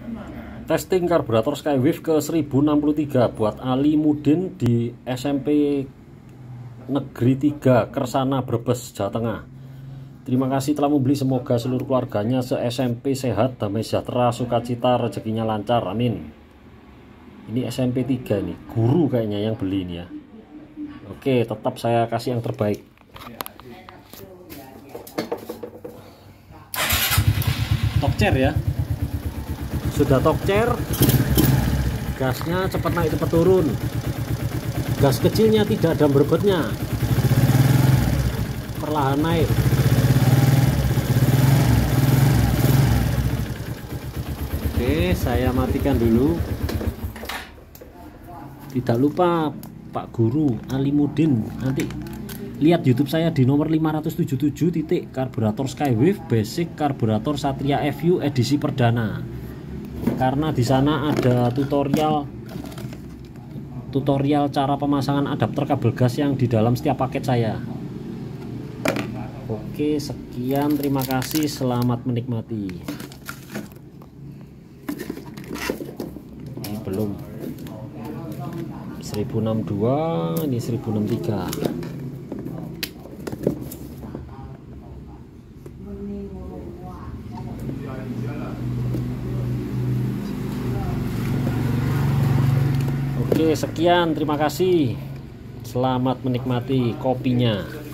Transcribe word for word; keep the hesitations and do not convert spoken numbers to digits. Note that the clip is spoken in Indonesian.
Testing karburator Skywave ke seribu enam puluh tiga buat Ali Mudin di S M P Negeri tiga Kersana, Brebes, Jawa Tengah. Terima kasih telah membeli, semoga seluruh keluarganya se-S M P sehat, damai sejahtera, sukacita, rezekinya lancar, amin. Ini S M P tiga nih, guru kayaknya yang beli ini ya. Oke, tetap saya kasih yang terbaik. Tokcer ya, sudah tokcer, gasnya cepat naik cepat turun, gas kecilnya tidak ada berebetnya, perlahan naik. Oke, saya matikan dulu. Tidak lupa Pak Guru Ali Mudin, nanti lihat YouTube saya di nomor lima ratus tujuh puluh tujuh titik karburator Skywave basic karburator Satria F U edisi perdana, karena di sana ada tutorial tutorial cara pemasangan adapter kabel gas yang di dalam setiap paket saya. Oke, sekian, terima kasih, selamat menikmati. Ini belum seribu enam puluh dua, ini seribu enam puluh tiga. Oke, sekian, terima kasih, selamat menikmati kopinya.